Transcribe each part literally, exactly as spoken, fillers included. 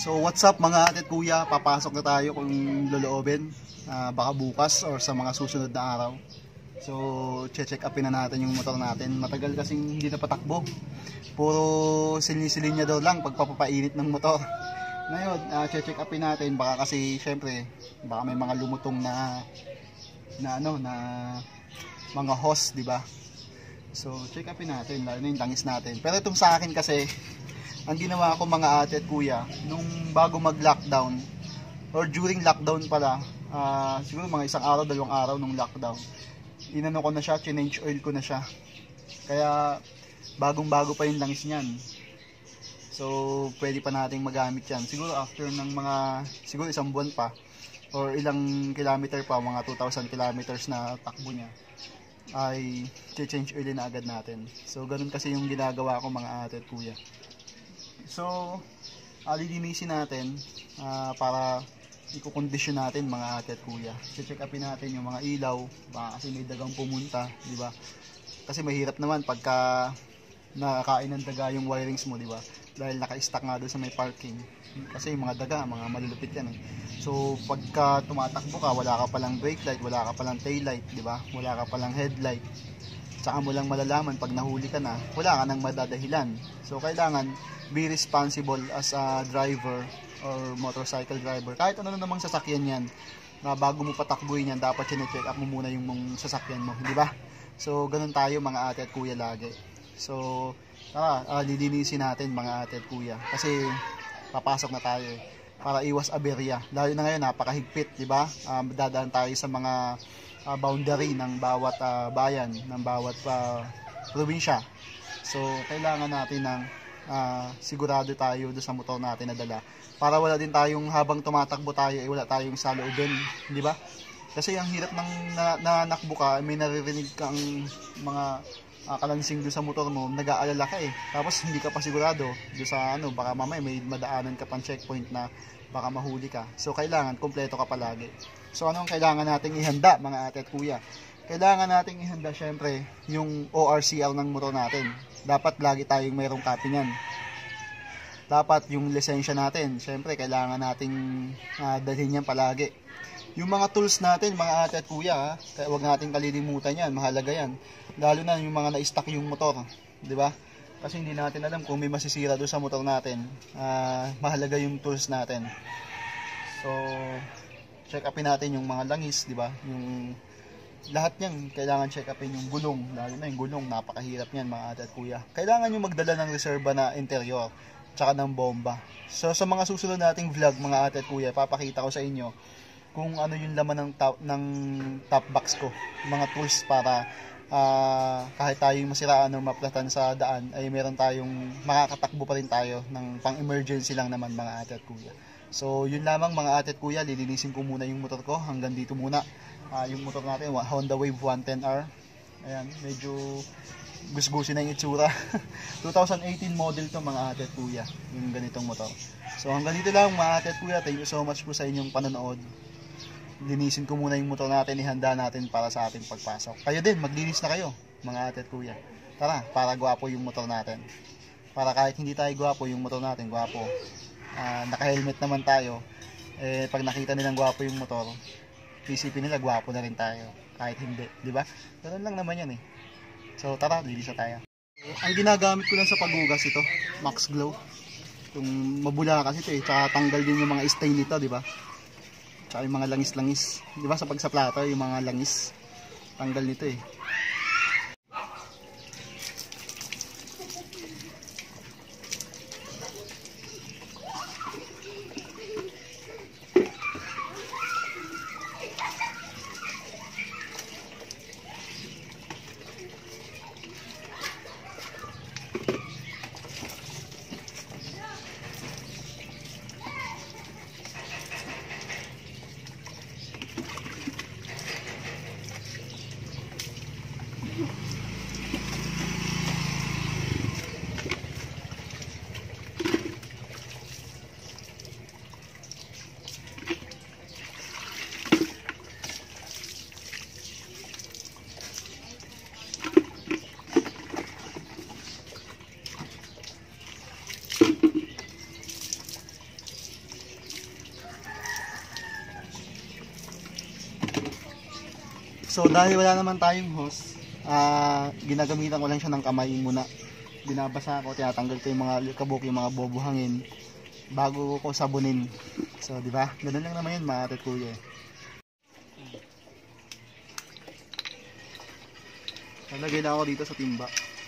So what's up mga ate at kuya, papasok na tayo kung loloobin, uh, baka bukas or sa mga susunod na araw. So che-check upin na natin yung motor natin, matagal kasing hindi na patakbo, puro silin-silin daw lang pagpapapainit ng motor. Ngayon, uh, che-check upin natin, baka kasi syempre, baka may mga lumutong na na ano, na mga hose, di ba? So check upin natin, lalo na yung langis natin. Pero itong sa akin kasi, ang ginawa ko mga ate at kuya, nung bago mag-lockdown or during lockdown pala, uh, siguro mga isang araw, dalawang araw nung lockdown, inano ko na siya, change oil ko na siya. Kaya bagong bago pa yung langis niyan. So pwede pa nating magamit yan. Siguro after ng mga, siguro isang buwan pa or ilang kilometer pa, mga two thousand kilometers na takbo niya, ay change oil na agad natin. So ganun kasi yung ginagawa ko mga ate at kuya. So, uh, lilinisin natin uh, para i-condition natin mga ate at kuya. Check upin natin yung mga ilaw, baka kasi may dagang pumunta, di ba? Kasi mahirap naman pagka nakakain ng daga yung wirings mo, di ba? Dahil naka-stack nga doon sa may parking. Kasi yung mga daga, mga malulupit yan eh. So, pagka tumatakbo ka, wala ka palang brake light, wala ka palang tail light, di ba? Wala ka palang headlight. Saka mo lang malalaman pag nahuli ka na, wala ka nang madadahilan. So, kailangan be responsible as a driver or motorcycle driver. Kahit ano namang sasakyan yan, na bago mo patakbuhin yan, dapat sinecheck up mo muna yung mong sasakyan mo, di ba? So, ganun tayo mga ate at kuya lagi. So, tara, uh, lilinisin natin mga ate at kuya. Kasi, papasok na tayo eh, para iwas aberya. Lalo na ngayon, napakahigpit, di ba? Um, dadaan tayo sa mga uh, boundary ng bawat uh, bayan, ng bawat uh, probinsya. So, kailangan natin ng Uh, sigurado tayo doon sa motor natin na dala para wala din tayong habang tumatakbo tayo eh, wala tayong saloobin, di ba? Kasi ang hirap ng na, nanakbo ka, may naririnig kang mga uh, kalansing doon sa motor mo, nag-aalala ka eh, tapos hindi ka pa sigurado doon sa ano, baka mamaya may madaanan ka pang checkpoint na baka mahuli ka. So kailangan kompleto ka palagi. So ano ang kailangan nating ihanda mga ate at kuya? Kailangan nating ihanda syempre yung O R C R ng motor natin. Dapat lagi tayong mayroong copy niyan. Dapat yung lisensya natin, syempre kailangan nating uh, dalhin yan palagi. Yung mga tools natin, mga ate at kuya, ha? Kaya wag nating kalilimutan yan, mahalaga yan. Lalo na yung mga na-stack yung motor, di ba? Kasi hindi natin alam kung may masisira doon sa motor natin. Uh, mahalaga yung tools natin. So, check upin natin yung mga langis, di ba? Yung lahat niyan, kailangan check upin yung gulong, lalo na yung gulong, napakahirap niyan mga ate at kuya. Kailangan nyo magdala ng reserva na interior, tsaka ng bomba. So sa mga susunod nating vlog mga ate at kuya, papakita ko sa inyo kung ano yung laman ng top, ng top box ko, mga tools para uh, kahit tayong masiraan o maplatan sa daan, ay meron tayong, makakatakbo pa rin tayo ng pang emergency lang naman mga ate at kuya. So yun lamang mga ate at kuya, lilinisin ko muna yung motor ko, hanggang dito muna. Uh, yung motor natin, Honda Wave one ten R. Ayan, medyo gusgusin na yung itsura. twenty eighteen model to mga ate at kuya, yung ganitong motor. So hanggang dito lang mga ate at kuya, thank you so much po sa inyong panonood. Linisin ko muna yung motor natin, ihanda natin para sa ating pagpasok. Kayo din, maglinis na kayo mga ate at kuya. Tara, para gwapo yung motor natin. Para kahit hindi tayo gwapo, yung motor natin gwapo. Uh, naka-helmet naman tayo. Eh, pag nakita nilang gwapo yung motor, isipin nila gwapo na rin tayo kahit hindi, di ba? Ganun lang naman yan eh. So tara, lilis na tayo. Ang ginagamit ko lang sa paghugas ito, Max Glow. Yung mabula kasi ito eh, tsaka tanggal din yung mga stain nito, di ba? Tsaka yung mga langis-langis, di ba? Sa pagsaplato, yung mga langis, tanggal nito eh. So dahil wala naman tayong hose, uh, ginagamitan ko lang siya ng kamay muna. Binabasa ko, tinatanggal ko yung mga kabuk, yung mga bobuhangin bago ko sabunin. So di ba? Ganun lang naman yun mga ate at kuya. Nalagay na ako dito sa timba.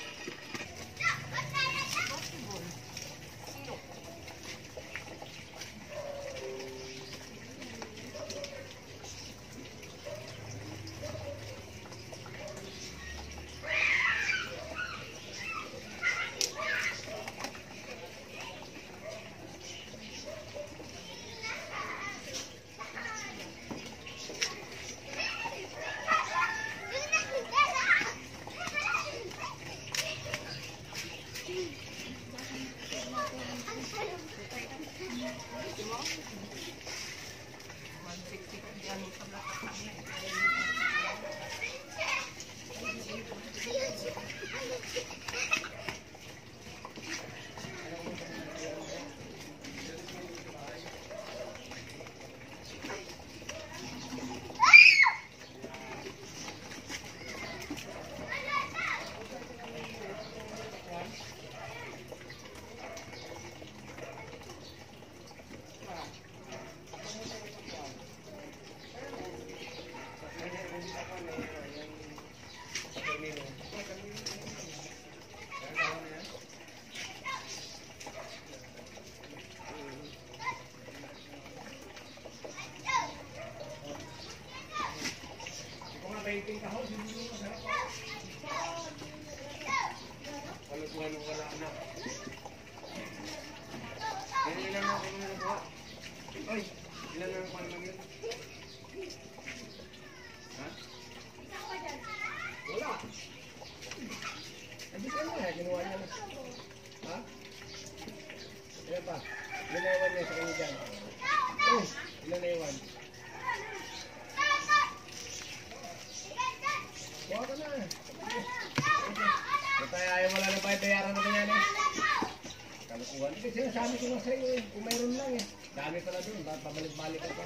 Sinasabi ko na sa iyo eh, kung mayroon lang eh. Dami pala doon, pabalik-balik ka pa.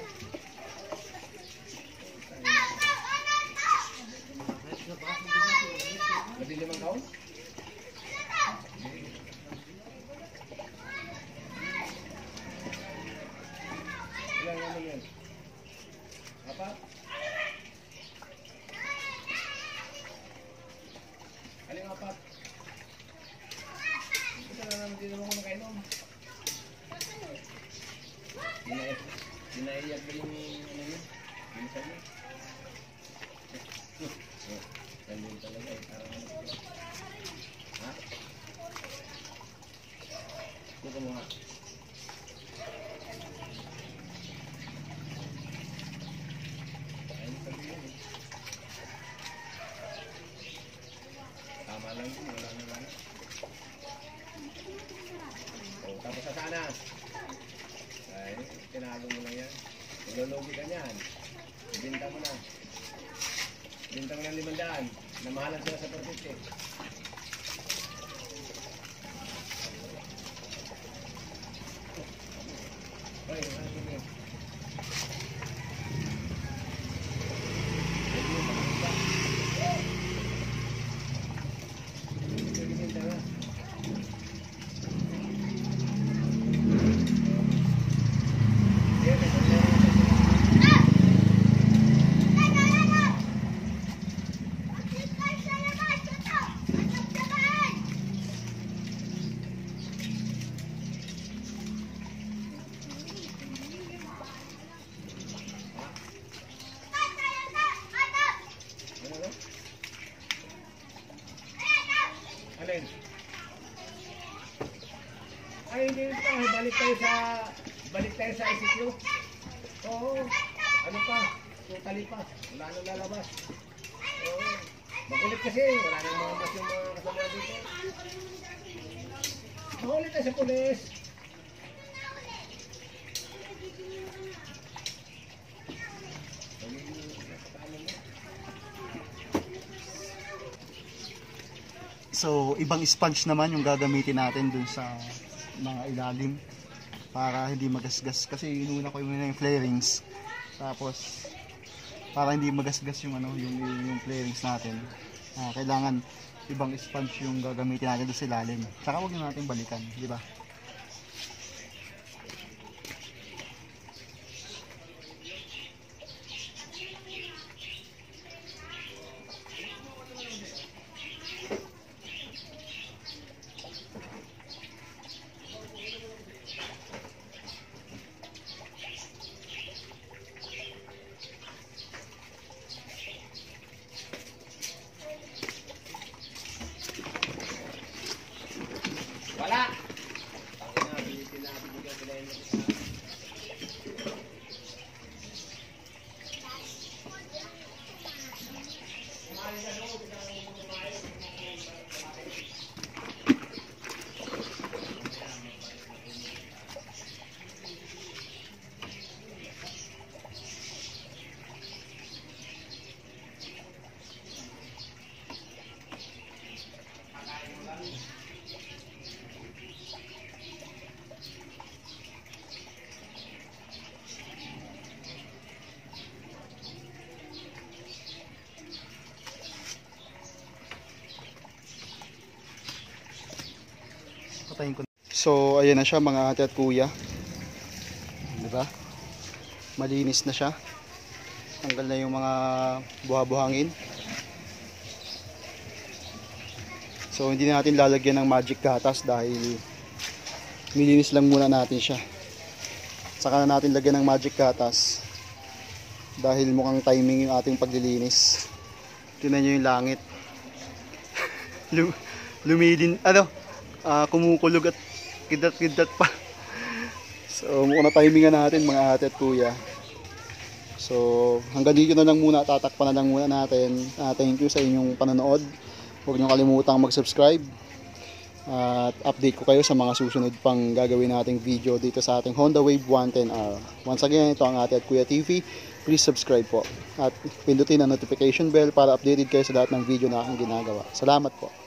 Pwede limang kaon? Ilang naman yan? Apat? Aling apat? Ito na naman din naman ko nakainom. Dinaiyak ba yung ano yun? Yung sa'yo? Ganyan talaga eh. Parang ano ito. Ha? Kuka mo nga. Ayun sabi yun eh. Tama lang yun. Wala na lang. O, tapos sa sana. Ay, tinago mo lang yan. Nilulugi ka niyan. Ibinta mo na. Ibinta mo ng limandaan. Namahalan sila sa perfect eh. Ay, ano yun? Ibinta na. Alin? Ay, hindi ito. Balik tayo sa balik tayo sa I C Q. Oo. Ano pa? Totally pa. Wala nang lalabas. Oo. Makulit kasi. Wala nang mga mas yung mga kasama dito. Makulit tayo sa pulis. So, ibang sponge naman yung gagamitin natin dun sa mga ilalim para hindi magasgas kasi inuna ko yung yung flarings. Tapos para hindi magasgas yung ano, yung yung flarings natin. Ah, kailangan ibang sponge yung gagamitin natin doon sa ilalim. Saka huwag na natin balikan, di ba? Wala. Patayin ko. So, ayan na siya mga ate at kuya. Diba? Malinis na siya. Tanggal na yung mga buha-buhangin. So, hindi na natin lalagyan ng magic gatas dahil nilinis lang muna natin siya. Saka na natin lagyan ng magic gatas dahil mukhang timing yung ating paglilinis. Tingnan nyo yung langit. Lum lumilin, ano, uh, kumukulog at kidat-kidat pa. So, mukhang na-timingan natin mga ate at kuya. So, hanggang dito na lang muna, tatakpan na lang muna natin. Uh, thank you sa inyong panonood. Huwag niyo kalimutang mag-subscribe. At uh, update ko kayo sa mga susunod pang gagawin nating video dito sa ating Honda Wave one ten R. Once again, ito ang Ate at Kuya T V. Please subscribe po. At pindutin ang notification bell para updated kayo sa lahat ng video na aking ginagawa. Salamat po.